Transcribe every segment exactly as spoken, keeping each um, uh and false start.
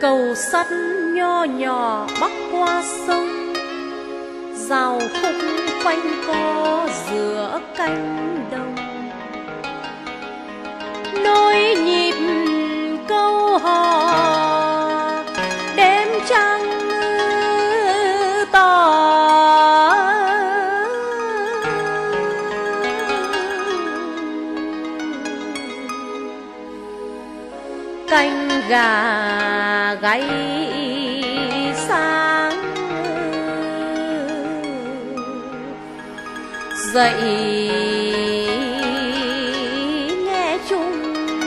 cầu sắt nho nhỏ bắc qua sông, rào khúc quanh co giữa cánh đồng. Nối nhịp câu hò đêm trăng tỏ, canh gà gáy sáng dậy nghe chung.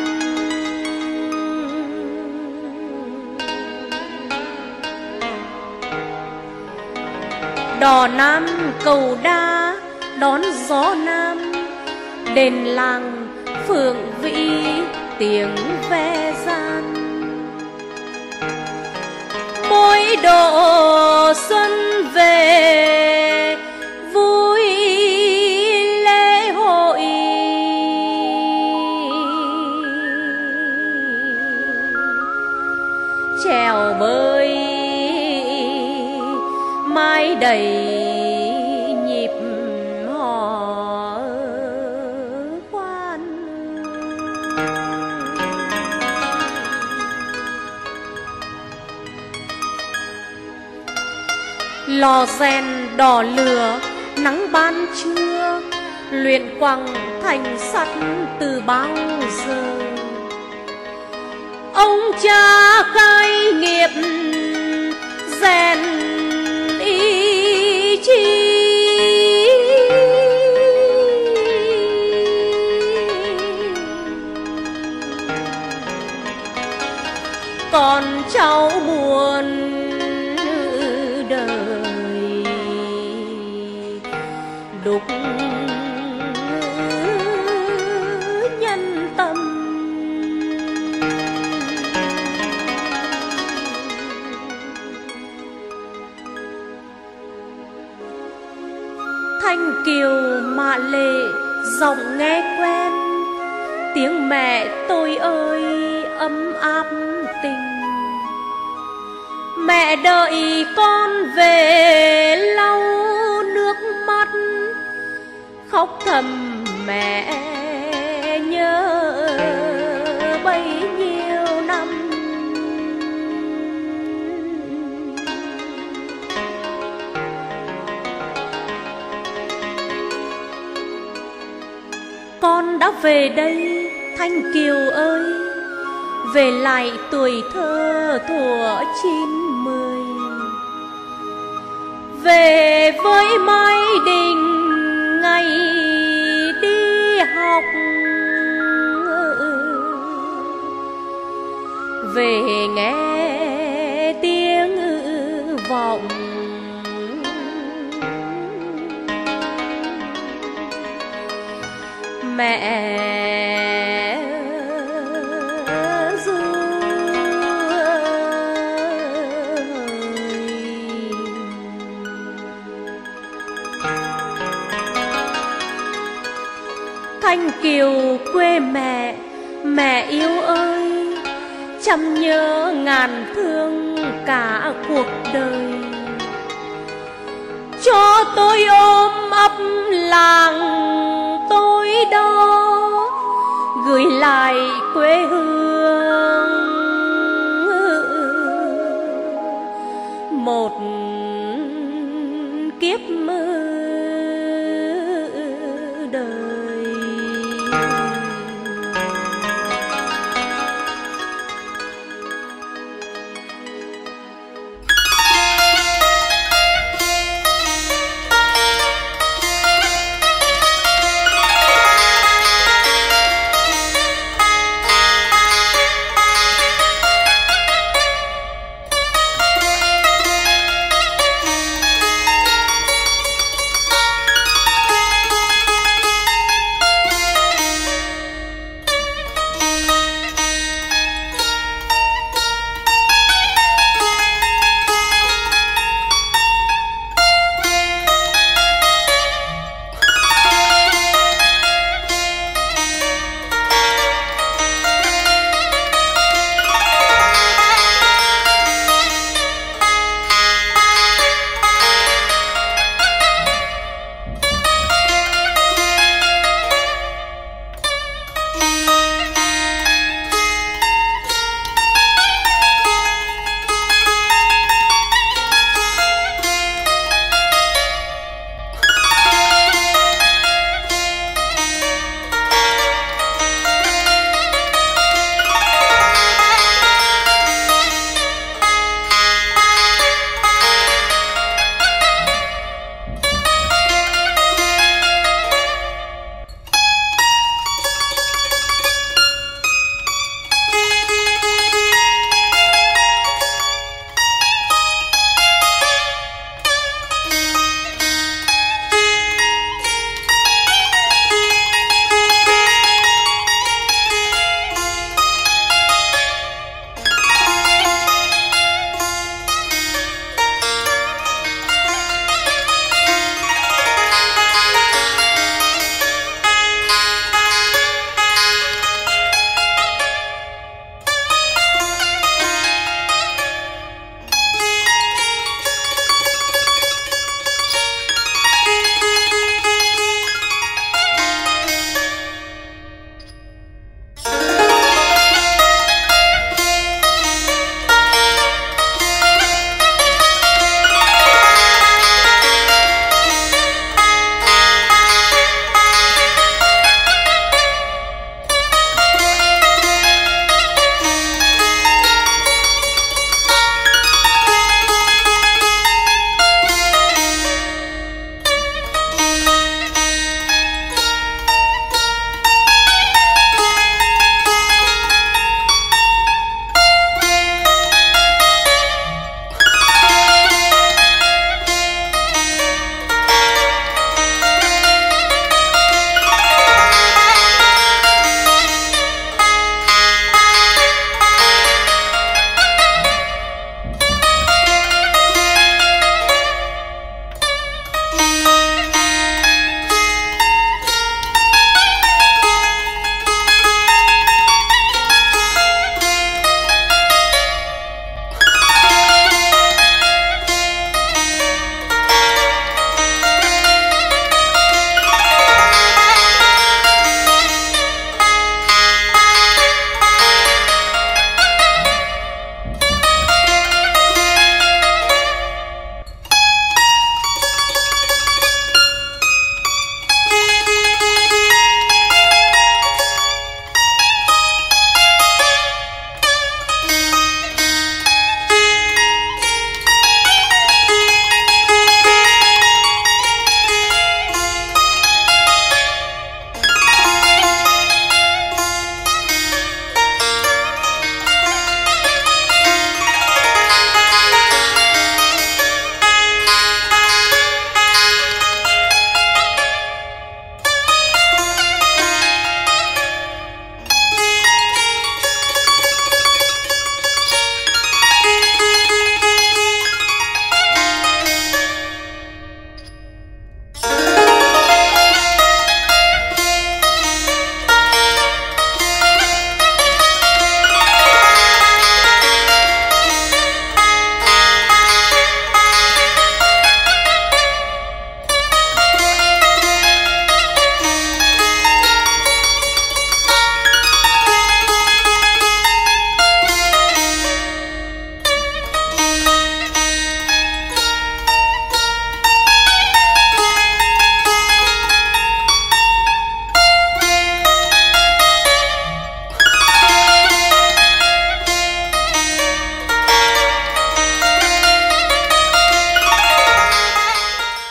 Đò Nam cầu đa đón gió Nam, đền làng phượng vĩ tiếng ve gian. Mỗi độ xuân về vui lễ hội, chèo bơi mái đầy nhịp hò khoan. Lò rèn đỏ lửa nắng ban trưa, luyện quặng thành sắt từ bao giờ. Ông cha cai nghiệp rèn ý chí, con cháu buồn đời đục nhân tâm. Thanh kiều mạ lệ giọng nghe quen, tiếng mẹ tôi ơi ấm áp tình. Mẹ đợi con về lau nước mắt, khóc thầm mẹ nhớ bấy nhiêu năm. Con đã về đây Thanh Kiều ơi, về lại tuổi thơ thuở chín mười, về với mái đình ngày đi học, về nghe tiếng vọng mẹ ru. Thanh Kiều quê mẹ, mẹ yêu ơi, trăm nhớ ngàn thương cả cuộc đời. Cho tôi ôm ấp làng tôi đó, gửi lại quê hương một kiếp